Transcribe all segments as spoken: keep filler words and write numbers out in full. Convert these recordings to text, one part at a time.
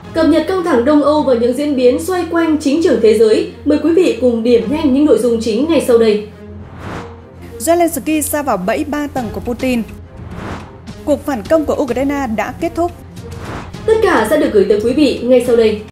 Cập nhật căng thẳng Đông Âu và những diễn biến xoay quanh chính trường thế giới. Mời quý vị cùng điểm nhanh những nội dung chính ngay sau đây. Zelensky sa vào bẫy ba tầng của Putin. Cuộc phản công của Ukraine đã kết thúc. Tất cả sẽ được gửi tới quý vị ngay sau đây.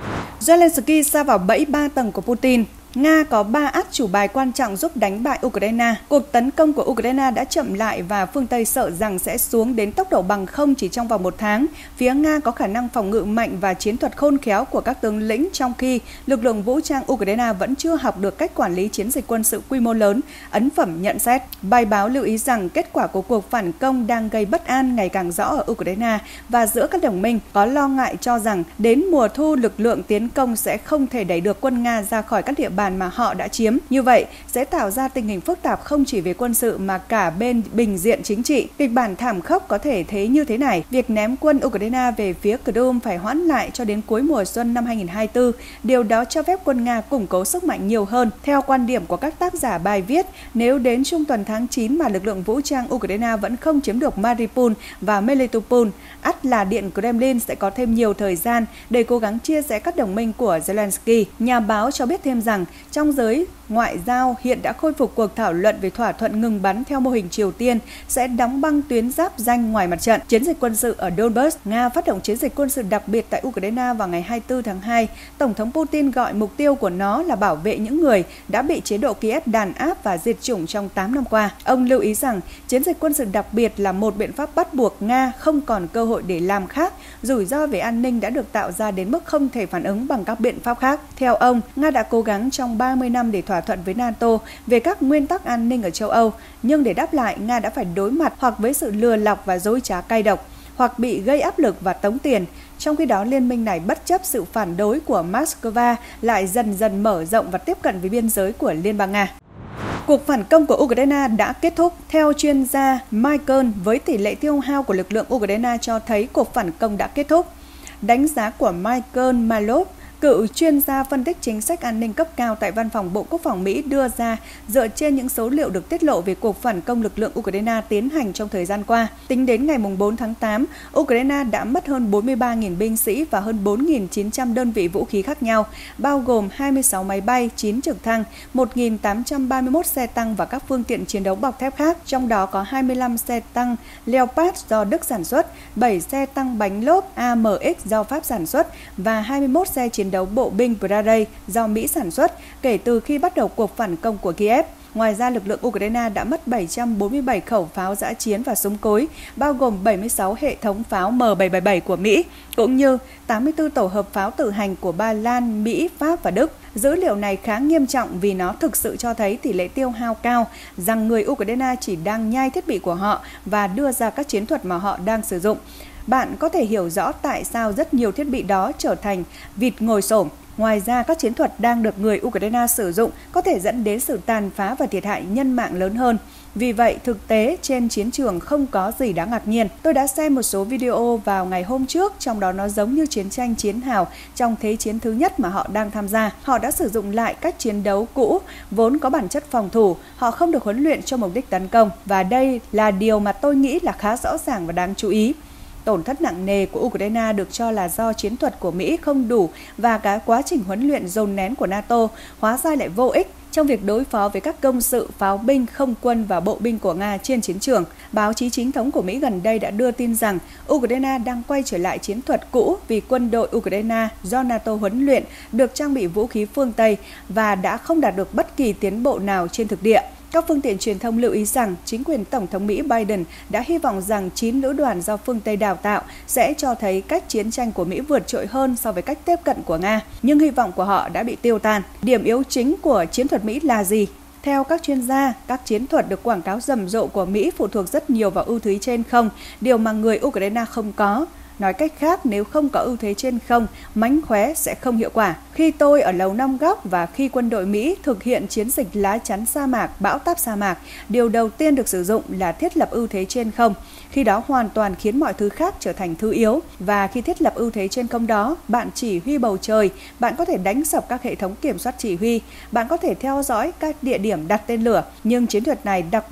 Zelensky sa vào bẫy ba tầng của Putin. Nga có ba át chủ bài quan trọng giúp đánh bại Ukraine. Cuộc tấn công của Ukraine đã chậm lại và phương Tây sợ rằng sẽ xuống đến tốc độ bằng không chỉ trong vòng một tháng. Phía Nga có khả năng phòng ngự mạnh và chiến thuật khôn khéo của các tướng lĩnh, trong khi lực lượng vũ trang Ukraine vẫn chưa học được cách quản lý chiến dịch quân sự quy mô lớn, ấn phẩm nhận xét. Bài báo lưu ý rằng kết quả của cuộc phản công đang gây bất an ngày càng rõ ở Ukraine và giữa các đồng minh, có lo ngại cho rằng đến mùa thu lực lượng tiến công sẽ không thể đẩy được quân Nga ra khỏi các địa bàn mà họ đã chiếm. Như vậy sẽ tạo ra tình hình phức tạp không chỉ về quân sự mà cả bên bình diện chính trị. Kịch bản thảm khốc có thể thấy như thế này: việc ném quân Ukraine về phía Crimea phải hoãn lại cho đến cuối mùa xuân năm hai nghìn không trăm hai mươi tư. Điều đó cho phép quân Nga củng cố sức mạnh nhiều hơn. Theo quan điểm của các tác giả bài viết, nếu đến trung tuần tháng chín mà lực lượng vũ trang Ukraine vẫn không chiếm được Mariupol và Melitopol, ắt là Điện Kremlin sẽ có thêm nhiều thời gian để cố gắng chia rẽ các đồng minh của Zelensky. Nhà báo cho biết thêm rằng trong giới ngoại giao hiện đã khôi phục cuộc thảo luận về thỏa thuận ngừng bắn theo mô hình Triều Tiên sẽ đóng băng tuyến giáp ranh ngoài mặt trận. Chiến dịch quân sự ở Donbass, Nga phát động chiến dịch quân sự đặc biệt tại Ukraine vào ngày hai mươi tư tháng hai. Tổng thống Putin gọi mục tiêu của nó là bảo vệ những người đã bị chế độ Kiev đàn áp và diệt chủng trong tám năm qua. Ông lưu ý rằng chiến dịch quân sự đặc biệt là một biện pháp bắt buộc Nga không còn cơ hội để làm khác. Rủi ro về an ninh đã được tạo ra đến mức không thể phản ứng bằng các biện pháp khác. Theo ông, Nga đã cố gắng trong ba mươi năm để thỏa thuận với NATO về các nguyên tắc an ninh ở châu Âu, nhưng để đáp lại, Nga đã phải đối mặt hoặc với sự lừa lọc và dối trá cay độc, hoặc bị gây áp lực và tống tiền. Trong khi đó, liên minh này bất chấp sự phản đối của Moscow lại dần dần mở rộng và tiếp cận với biên giới của Liên bang Nga. Cuộc phản công của Ukraine đã kết thúc. Theo chuyên gia Michael, với tỷ lệ tiêu hao của lực lượng Ukraine cho thấy cuộc phản công đã kết thúc. Đánh giá của Michael Malov, cựu chuyên gia phân tích chính sách an ninh cấp cao tại Văn phòng Bộ Quốc phòng Mỹ, đưa ra dựa trên những số liệu được tiết lộ về cuộc phản công lực lượng Ukraine tiến hành trong thời gian qua. Tính đến ngày bốn tháng tám, Ukraine đã mất hơn bốn mươi ba nghìn binh sĩ và hơn bốn nghìn chín trăm đơn vị vũ khí khác nhau, bao gồm hai mươi sáu máy bay, chín trực thăng, một nghìn tám trăm ba mươi mốt xe tăng và các phương tiện chiến đấu bọc thép khác, trong đó có hai mươi lăm xe tăng Leopard do Đức sản xuất, bảy xe tăng bánh lốp a em ích do Pháp sản xuất và hai mươi mốt xe chiến đấu bộ binh Bradley do Mỹ sản xuất kể từ khi bắt đầu cuộc phản công của Kiev. Ngoài ra, lực lượng Ukraine đã mất bảy trăm bốn mươi bảy khẩu pháo dã chiến và súng cối, bao gồm bảy mươi sáu hệ thống pháo M bảy bảy bảy của Mỹ, cũng như tám mươi tư tổ hợp pháo tự hành của Ba Lan, Mỹ, Pháp và Đức. Dữ liệu này khá nghiêm trọng vì nó thực sự cho thấy tỷ lệ tiêu hao cao, rằng người Ukraine chỉ đang nhai thiết bị của họ và đưa ra các chiến thuật mà họ đang sử dụng. Bạn có thể hiểu rõ tại sao rất nhiều thiết bị đó trở thành vịt ngồi xổm. Ngoài ra, các chiến thuật đang được người Ukraine sử dụng có thể dẫn đến sự tàn phá và thiệt hại nhân mạng lớn hơn. Vì vậy, thực tế trên chiến trường không có gì đáng ngạc nhiên. Tôi đã xem một số video vào ngày hôm trước, trong đó nó giống như chiến tranh chiến hào trong Thế chiến thứ nhất mà họ đang tham gia. Họ đã sử dụng lại cách chiến đấu cũ, vốn có bản chất phòng thủ. Họ không được huấn luyện cho mục đích tấn công. Và đây là điều mà tôi nghĩ là khá rõ ràng và đáng chú ý. Tổn thất nặng nề của Ukraine được cho là do chiến thuật của Mỹ không đủ và cả quá trình huấn luyện dồn nén của NATO hóa ra lại vô ích trong việc đối phó với các công sự pháo binh, không quân và bộ binh của Nga trên chiến trường. Báo chí chính thống của Mỹ gần đây đã đưa tin rằng Ukraine đang quay trở lại chiến thuật cũ vì quân đội Ukraine do NATO huấn luyện được trang bị vũ khí phương Tây và đã không đạt được bất kỳ tiến bộ nào trên thực địa. Các phương tiện truyền thông lưu ý rằng chính quyền Tổng thống Mỹ Biden đã hy vọng rằng chín lữ đoàn do phương Tây đào tạo sẽ cho thấy cách chiến tranh của Mỹ vượt trội hơn so với cách tiếp cận của Nga. Nhưng hy vọng của họ đã bị tiêu tan. Điểm yếu chính của chiến thuật Mỹ là gì? Theo các chuyên gia, các chiến thuật được quảng cáo rầm rộ của Mỹ phụ thuộc rất nhiều vào ưu thế trên không, điều mà người Ukraine không có. Nói cách khác, nếu không có ưu thế trên không, mánh khóe sẽ không hiệu quả. Khi tôi ở Lầu Năm Góc và khi quân đội Mỹ thực hiện chiến dịch lá chắn sa mạc, bão táp sa mạc, điều đầu tiên được sử dụng là thiết lập ưu thế trên không. Khi đó hoàn toàn khiến mọi thứ khác trở thành thứ yếu. Và khi thiết lập ưu thế trên không đó, bạn chỉ huy bầu trời, bạn có thể đánh sập các hệ thống kiểm soát chỉ huy, bạn có thể theo dõi các địa điểm đặt tên lửa. Nhưng chiến thuật này đặc biệt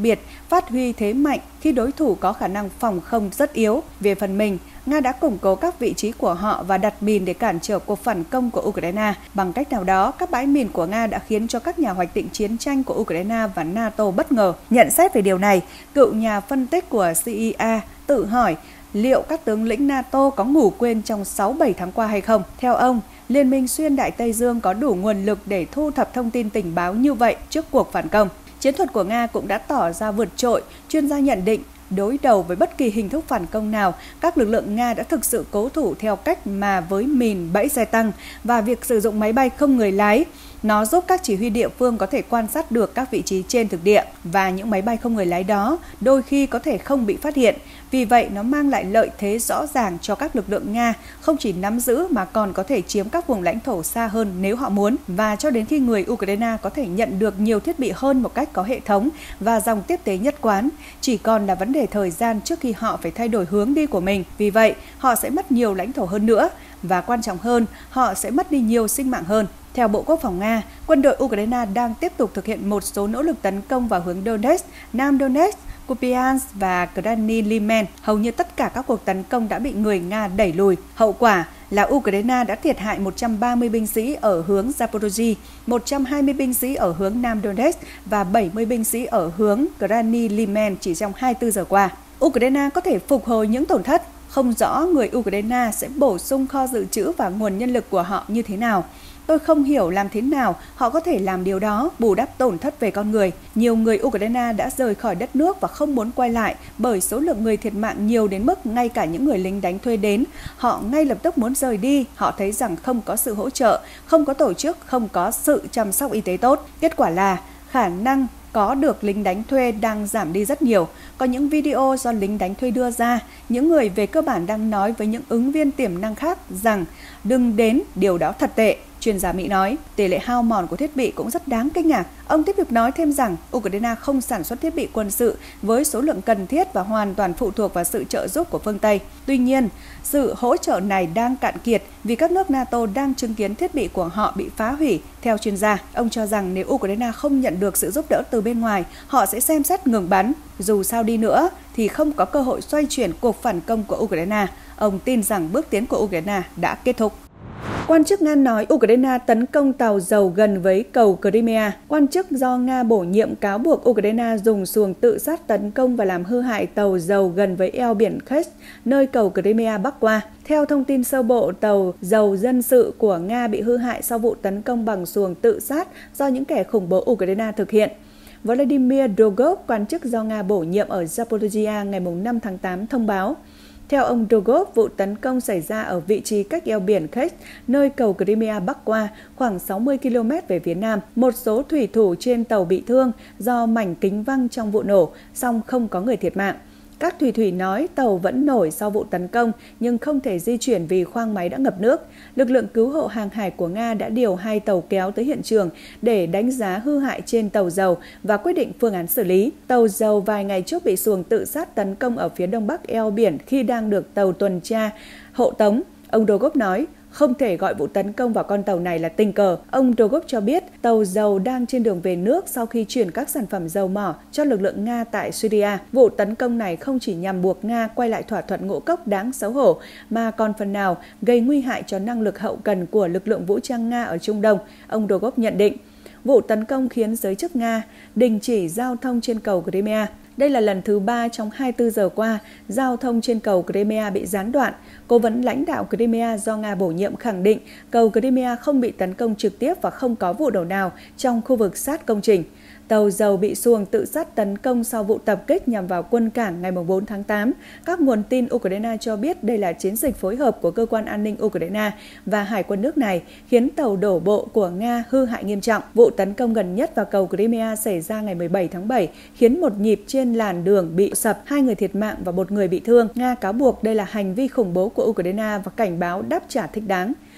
phát huy thế mạnh khi đối thủ có khả năng phòng không rất yếu. Về phần mình, Nga đã củng cố các vị trí của họ và đặt mìn để cản trở cuộc phản công của Ukraine. Bằng cách nào đó, các bãi mìn của Nga đã khiến cho các nhà hoạch định chiến tranh của Ukraine và NATO bất ngờ. Nhận xét về điều này, cựu nhà phân tích của xê i a tự hỏi liệu các tướng lĩnh NATO có ngủ quên trong sáu bảy tháng qua hay không. Theo ông, Liên minh xuyên Đại Tây Dương có đủ nguồn lực để thu thập thông tin tình báo như vậy trước cuộc phản công. Chiến thuật của Nga cũng đã tỏ ra vượt trội, chuyên gia nhận định. Đối đầu với bất kỳ hình thức phản công nào, các lực lượng Nga đã thực sự cố thủ theo cách mà với mìn, bẫy xe tăng và việc sử dụng máy bay không người lái. Nó giúp các chỉ huy địa phương có thể quan sát được các vị trí trên thực địa và những máy bay không người lái đó đôi khi có thể không bị phát hiện. Vì vậy, nó mang lại lợi thế rõ ràng cho các lực lượng Nga, không chỉ nắm giữ mà còn có thể chiếm các vùng lãnh thổ xa hơn nếu họ muốn. Và cho đến khi người Ukraine có thể nhận được nhiều thiết bị hơn một cách có hệ thống và dòng tiếp tế nhất quán, chỉ còn là vấn đề thời gian trước khi họ phải thay đổi hướng đi của mình. Vì vậy, họ sẽ mất nhiều lãnh thổ hơn nữa và quan trọng hơn, họ sẽ mất đi nhiều sinh mạng hơn. Theo Bộ Quốc phòng Nga, quân đội Ukraine đang tiếp tục thực hiện một số nỗ lực tấn công vào hướng Donetsk, Nam Donetsk, Kupiansk và Krasny Liman. Hầu như tất cả các cuộc tấn công đã bị người Nga đẩy lùi. Hậu quả là Ukraine đã thiệt hại một trăm ba mươi binh sĩ ở hướng Zaporozhye, một trăm hai mươi binh sĩ ở hướng Nam Donetsk và bảy mươi binh sĩ ở hướng Krasny Liman chỉ trong hai mươi tư giờ qua. Ukraine có thể phục hồi những tổn thất. Không rõ người Ukraine sẽ bổ sung kho dự trữ và nguồn nhân lực của họ như thế nào. Tôi không hiểu làm thế nào họ có thể làm điều đó, bù đắp tổn thất về con người. Nhiều người Ukraine đã rời khỏi đất nước và không muốn quay lại bởi số lượng người thiệt mạng nhiều đến mức ngay cả những người lính đánh thuê đến, họ ngay lập tức muốn rời đi. Họ thấy rằng không có sự hỗ trợ, không có tổ chức, không có sự chăm sóc y tế tốt. Kết quả là khả năng có được lính đánh thuê đang giảm đi rất nhiều. Có những video do lính đánh thuê đưa ra, những người về cơ bản đang nói với những ứng viên tiềm năng khác rằng đừng đến, điều đó thật tệ. Chuyên gia Mỹ nói, tỷ lệ hao mòn của thiết bị cũng rất đáng kinh ngạc. Ông tiếp tục nói thêm rằng Ukraine không sản xuất thiết bị quân sự với số lượng cần thiết và hoàn toàn phụ thuộc vào sự trợ giúp của phương Tây. Tuy nhiên, sự hỗ trợ này đang cạn kiệt vì các nước NATO đang chứng kiến thiết bị của họ bị phá hủy. Theo chuyên gia, ông cho rằng nếu Ukraine không nhận được sự giúp đỡ từ bên ngoài, họ sẽ xem xét ngừng bắn. Dù sao đi nữa thì không có cơ hội xoay chuyển cuộc phản công của Ukraine. Ông tin rằng bước tiến của Ukraine đã kết thúc. Quan chức Nga nói Ukraine tấn công tàu dầu gần với cầu Crimea. Quan chức do Nga bổ nhiệm cáo buộc Ukraine dùng xuồng tự sát tấn công và làm hư hại tàu dầu gần với eo biển Kerch, nơi cầu Crimea bắc qua. Theo thông tin sơ bộ, tàu dầu dân sự của Nga bị hư hại sau vụ tấn công bằng xuồng tự sát do những kẻ khủng bố Ukraine thực hiện. Vladimir Drogov, quan chức do Nga bổ nhiệm ở Zaporizhzhia ngày năm tháng tám thông báo. Theo ông Drogov, vụ tấn công xảy ra ở vị trí cách eo biển Kerch, nơi cầu Crimea bắc qua, khoảng sáu mươi ki lô mét về phía nam. Một số thủy thủ trên tàu bị thương do mảnh kính văng trong vụ nổ, song không có người thiệt mạng. Các thủy thủ nói tàu vẫn nổi sau vụ tấn công nhưng không thể di chuyển vì khoang máy đã ngập nước. Lực lượng cứu hộ hàng hải của Nga đã điều hai tàu kéo tới hiện trường để đánh giá hư hại trên tàu dầu và quyết định phương án xử lý. Tàu dầu vài ngày trước bị xuồng tự sát tấn công ở phía đông bắc eo biển khi đang được tàu tuần tra hộ tống. Ông Drogov nói, không thể gọi vụ tấn công vào con tàu này là tình cờ. Ông Drogov cho biết tàu dầu đang trên đường về nước sau khi chuyển các sản phẩm dầu mỏ cho lực lượng Nga tại Syria. Vụ tấn công này không chỉ nhằm buộc Nga quay lại thỏa thuận ngũ cốc đáng xấu hổ, mà còn phần nào gây nguy hại cho năng lực hậu cần của lực lượng vũ trang Nga ở Trung Đông. Ông Drogov nhận định, vụ tấn công khiến giới chức Nga đình chỉ giao thông trên cầu Crimea. Đây là lần thứ ba trong hai mươi tư giờ qua, giao thông trên cầu Crimea bị gián đoạn. Cố vấn lãnh đạo Crimea do Nga bổ nhiệm khẳng định cầu Crimea không bị tấn công trực tiếp và không có vụ nổ nào trong khu vực sát công trình. Tàu dầu bị xuồng tự sát tấn công sau vụ tập kích nhằm vào quân cảng ngày bốn tháng tám. Các nguồn tin Ukraine cho biết đây là chiến dịch phối hợp của cơ quan an ninh Ukraine và hải quân nước này, khiến tàu đổ bộ của Nga hư hại nghiêm trọng. Vụ tấn công gần nhất vào cầu Crimea xảy ra ngày mười bảy tháng bảy, khiến một nhịp trên làn đường bị sập, hai người thiệt mạng và một người bị thương. Nga cáo buộc đây là hành vi khủng bố của Ukraine và cảnh báo đáp trả thích đáng.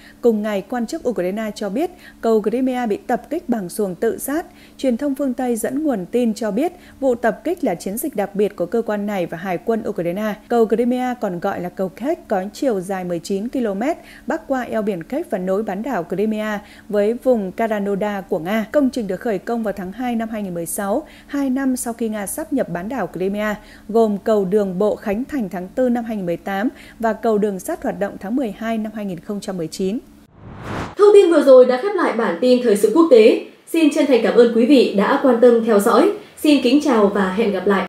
Cùng ngày, quan chức Ukraine cho biết cầu Crimea bị tập kích bằng xuồng tự sát. Truyền thông phương Tây dẫn nguồn tin cho biết vụ tập kích là chiến dịch đặc biệt của cơ quan này và Hải quân Ukraine. Cầu Crimea còn gọi là cầu Kerch có chiều dài mười chín ki lô mét, bắc qua eo biển Kerch và nối bán đảo Crimea với vùng Krasnodar của Nga. Công trình được khởi công vào tháng hai năm hai nghìn không trăm mười sáu, hai năm sau khi Nga sáp nhập bán đảo Crimea, gồm cầu đường bộ khánh thành tháng tư năm hai nghìn không trăm mười tám và cầu đường sắt hoạt động tháng mười hai năm hai nghìn không trăm mười chín. Thông tin vừa rồi đã khép lại bản tin thời sự quốc tế. Xin chân thành cảm ơn quý vị đã quan tâm theo dõi. Xin kính chào và hẹn gặp lại.